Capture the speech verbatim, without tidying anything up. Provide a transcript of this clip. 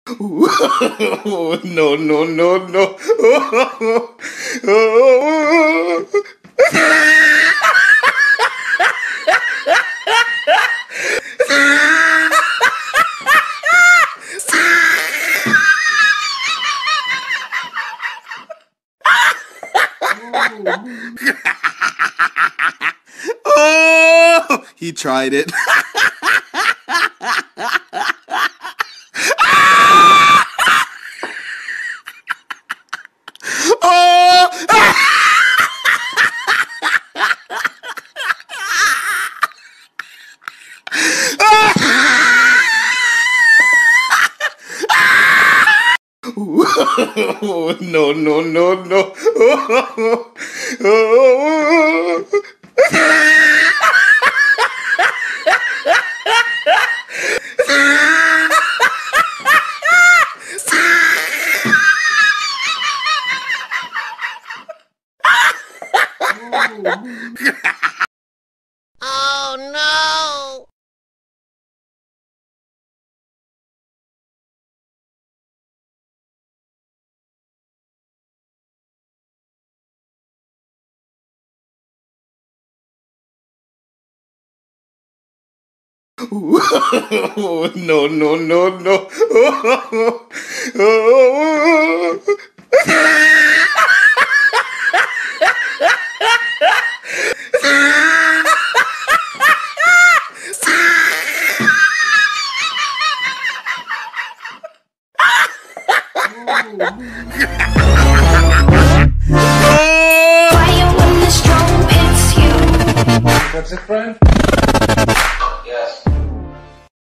No, no, no, no. Oh, he tried it. No, no, no, no. Oh no! No, no, no, no. Quiet when the storm hits you. That's it, friend?